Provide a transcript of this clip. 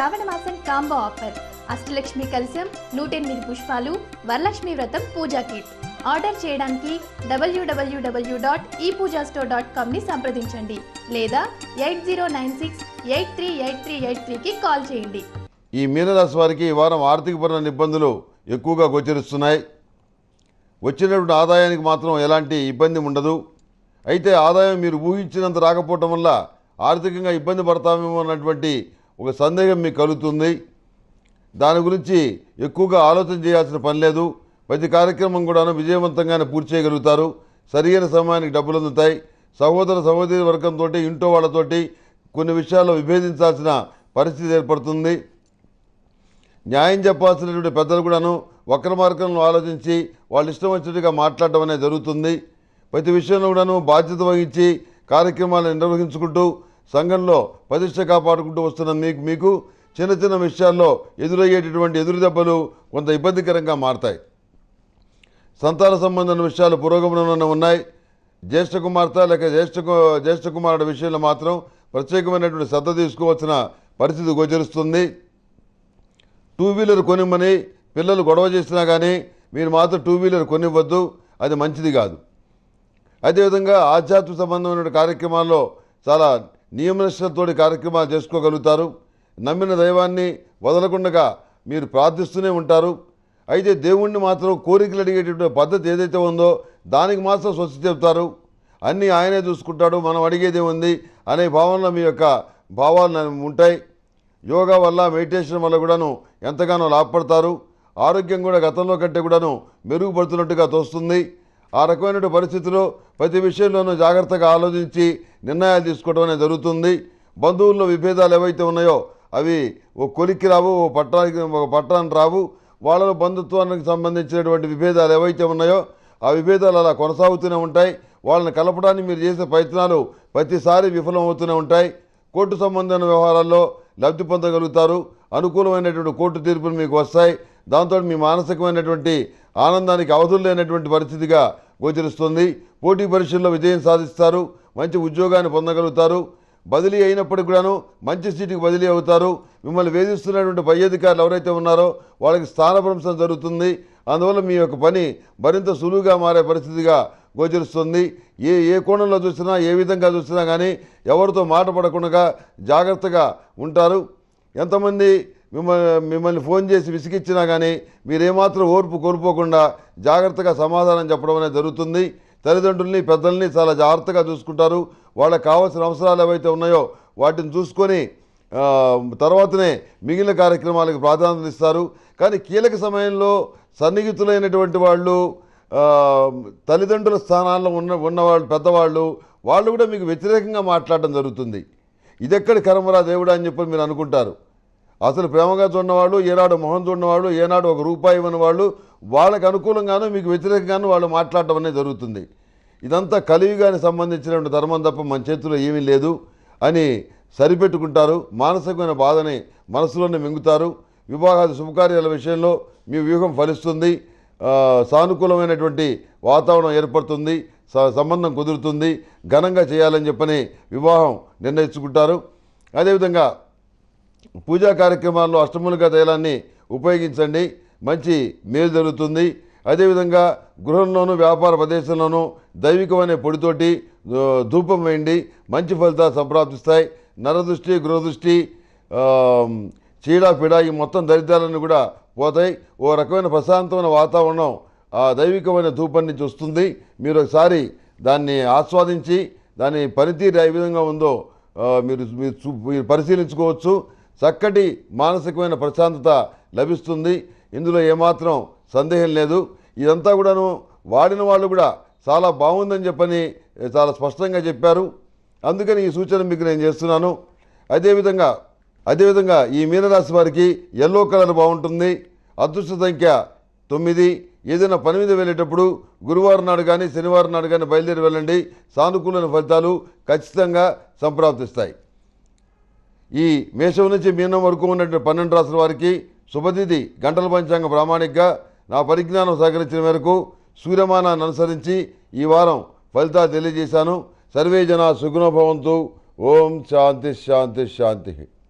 శ్రావణ మాసం combo offer Ashtalakshmi కలశం 108 పుష్పాలు వరలక్ష్మి వ్రతం పూజా కిట్ ఆర్డర్ చేయడానికి www.epoojastore.com ని సంప్రదించండి లేదా 8096838383కి కాల్ చేయండి. ఈ మీనరాశి వారికి ఈ వారం ఆర్థికపరమైన ఇబ్బందులు ఎక్కువగా గోచరిస్తున్నాయి. వచ్చినటువంటి ఆదాయానికి మాత్రం ఎలాంటి ఇబ్బంది ఉండదు. అయితే ఆదాయం మీరు ఊహించినంత రాకపోవటం వల్ల ఆర్థికంగా ఇబ్బంది పడతామేమో అన్నటువంటి ఒక సందేహం మీకు కలుగుతుంది. దాని గురించి ఎక్కువగా ఆలోచన చేయాల్సిన పని లేదు. ప్రతి కార్యక్రమం కూడాను విజయవంతంగానే పూర్తి చేయగలుగుతారు. సరైన సమయానికి డబ్బులు అందుతాయి. సహోదర సహోదరి వర్గంతో ఇంట్లో వాళ్ళతోటి కొన్ని విషయాల్లో విభేదించాల్సిన పరిస్థితి ఏర్పడుతుంది. న్యాయం చెప్పాల్సినటువంటి పెద్దలు కూడాను వక్ర మార్గంలో ఆలోచించి వాళ్ళు ఇష్టం వచ్చినట్టుగా మాట్లాడడం అనేది జరుగుతుంది. ప్రతి విషయంలో కూడాను బాధ్యత వహించి కార్యక్రమాలను నిర్వహించుకుంటూ సంఘంలో ప్రతిష్ట కాపాడుకుంటూ వస్తున్న మీకు చిన్న చిన్న విషయాల్లో ఎదురయ్యేటటువంటి ఎదురు దెబ్బలు కొంత ఇబ్బందికరంగా మారతాయి. సంతాన సంబంధమైన విషయాలు పురోగమనంలో ఉన్నాయి. జ్యేష్ఠ కుమార్తె లేక జ్యేష్ఠ కుమారుడి విషయంలో మాత్రం ప్రత్యేకమైనటువంటి శ్రద్ధ తీసుకోవాల్సిన పరిస్థితి గోచరిస్తుంది. 2 వీలర్ కొనిమ్మని పిల్లలు గొడవ చేసినా కానీ మీరు మాత్రం 2 వీలర్ కొనివ్వద్దు, అది మంచిది కాదు. అదేవిధంగా ఆధ్యాత్మిక సంబంధమైన కార్యక్రమాల్లో చాలా నియమనిష్టలతో కార్యక్రమాలు చేసుకోగలుగుతారు. నమ్మిన దైవాన్ని వదలకుండా మీరు ప్రార్థిస్తూనే ఉంటారు. అయితే దేవుణ్ణి మాత్రం కోరికలు అడిగేటటువంటి పద్ధతి ఏదైతే ఉందో దానికి మాత్రం స్వస్తి చెప్తారు. అన్నీ ఆయనే చూసుకుంటాడు, మనం అడిగేదే ఉంది అనే భావనలో మీ యొక్క భావాలు ఉంటాయి. యోగా వల్ల మెడిటేషన్ వల్ల కూడాను ఎంతగానో లాభపడతారు. ఆరోగ్యం కూడా గతంలో కంటే కూడాను మెరుగుపడుతున్నట్టుగా తోస్తుంది. ఆ రకమైన పరిస్థితిలో ప్రతి విషయంలోనూ జాగ్రత్తగా ఆలోచించి నిర్ణయాలు తీసుకోవడం అనేది జరుగుతుంది. బంధువుల్లో విభేదాలు ఏవైతే ఉన్నాయో అవి ఒక కొలిక్కి రావు, ఒక పట్టణానికి రావు. వాళ్ళ బంధుత్వానికి సంబంధించినటువంటి విభేదాలు ఏవైతే ఉన్నాయో ఆ విభేదాలు అలా కొనసాగుతూనే ఉంటాయి. వాళ్ళని కలపడానికి మీరు చేసే ప్రయత్నాలు ప్రతిసారి విఫలం అవుతూనే ఉంటాయి. కోర్టు సంబంధమైన వ్యవహారాల్లో లబ్ధి పొందగలుగుతారు. అనుకూలమైనటువంటి కోర్టు తీర్పులు మీకు వస్తాయి. దాంతో మీ మానసికమైనటువంటి ఆనందానికి అవధులు లేనటువంటి పరిస్థితిగా గోచరిస్తుంది. పోటీ పరీక్షల్లో విజయం సాధిస్తారు. మంచి ఉద్యోగాన్ని పొందగలుగుతారు. బదిలీ అయినప్పటికి కూడాను మంచి సీటుకి బదిలీ అవుతారు. మిమ్మల్ని వేధిస్తున్నటువంటి పై అధికారులు ఎవరైతే ఉన్నారో వాళ్ళకి స్థానభ్రంశం జరుగుతుంది. అందువల్ల మీ యొక్క పని మరింత సులువుగా మారే పరిస్థితిగా గోచరిస్తుంది. ఏ కోణంలో చూసినా ఏ విధంగా చూసినా కానీ ఎవరితో మాట పడకుండా జాగ్రత్తగా ఉంటారు. ఎంతమంది మిమ్మల్ని ఫోన్ చేసి విసిగిచ్చినా కానీ మీరేమాత్రం ఓర్పు కోల్పోకుండా జాగ్రత్తగా సమాధానం చెప్పడం అనేది జరుగుతుంది. తల్లిదండ్రుల్ని పెద్దల్ని చాలా జాగ్రత్తగా చూసుకుంటారు. వాళ్ళకి కావాల్సిన అవసరాలు ఏవైతే ఉన్నాయో వాటిని చూసుకొని తర్వాతనే మిగిలిన కార్యక్రమాలకు ప్రాధాన్యత ఇస్తారు. కానీ కీలక సమయంలో సన్నిహితులైనటువంటి వాళ్ళు తల్లిదండ్రుల స్థానాల్లో ఉన్నవాళ్ళు పెద్దవాళ్ళు వాళ్ళు కూడా మీకు వ్యతిరేకంగా మాట్లాడడం జరుగుతుంది. ఇదెక్కడి కర్మరా దేవుడా అని చెప్పి మీరు అనుకుంటారు. అసలు ప్రేమగా చూడవాళ్ళు, ఏనాడు మొహం చూడవాళ్ళు, ఏనాడు ఒక రూపాయి ఇవ్వని వాళ్ళు వాళ్ళకు అనుకూలంగానూ మీకు వ్యతిరేకంగానూ వాళ్ళు మాట్లాడటం అనేది జరుగుతుంది. ఇదంతా కలియుగానికి సంబంధించినటువంటి ధర్మం తప్ప మన చేతిలో ఏమీ లేదు అని సరిపెట్టుకుంటారు. మానసికమైన బాధని మనసులోనే మింగుతారు. వివాహాది శుభకార్యాల విషయంలో మీ వ్యూహం ఫలిస్తుంది. సానుకూలమైనటువంటి వాతావరణం ఏర్పడుతుంది. సంబంధం కుదురుతుంది. ఘనంగా చేయాలని చెప్పని వివాహం నిర్ణయించుకుంటారు. అదేవిధంగా పూజా కార్యక్రమాల్లో అష్టములుగా తైలాన్ని ఉపయోగించండి. మంచి మేలు జరుగుతుంది. అదేవిధంగా గృహంలోనూ వ్యాపార ప్రదేశంలోనూ దైవికమైన పొడితోటి ధూపం వేయండి. మంచి ఫలితాలు సంప్రాప్తిస్తాయి. నరదృష్టి, గృహదృష్టి, చీడ ఈ మొత్తం దరిద్రాలన్నీ కూడా పోతాయి. ఓ రకమైన ప్రశాంతమైన వాతావరణం ఆ దైవికమైన ధూపం నుంచి వస్తుంది. మీరు ఒకసారి దాన్ని ఆస్వాదించి దాని పనితీరు ఏ విధంగా ఉందో మీరు పరిశీలించుకోవచ్చు. చక్కటి మానసికమైన ప్రశాంతత లభిస్తుంది. ఇందులో ఏమాత్రం సందేహం లేదు. ఇదంతా కూడాను వాడిన వాళ్ళు కూడా చాలా బాగుందని చెప్పని చాలా స్పష్టంగా చెప్పారు. అందుకని ఈ సూచన మీకు నేను చేస్తున్నాను. అదేవిధంగా ఈ మీనరాశి వారికి ఎల్లో కలర్ బాగుంటుంది. అదృష్ట సంఖ్య 9. ఏదైనా పని మీద వెళ్ళేటప్పుడు గురువారం నాడు కానీ శనివారం నాడు కానీ బయలుదేరి వెళ్ళండి. సానుకూలమైన ఫలితాలు ఖచ్చితంగా సంప్రాప్తిస్తాయి. ఈ మేషం నుంచి మీనం వరకు ఉన్నటువంటి 12 రాశుల వారికి శుభతిథి గంటల పంచాంగ ప్రామాణికగా నా పరిజ్ఞానం సహకరించిన మేరకు సూర్యమానాన్ని అనుసరించి ఈ వారం ఫలితాలు తెలియజేశాను. సర్వే జనా సుఖినో భవంతు. ఓం శాంతి శాంతి శాంతి.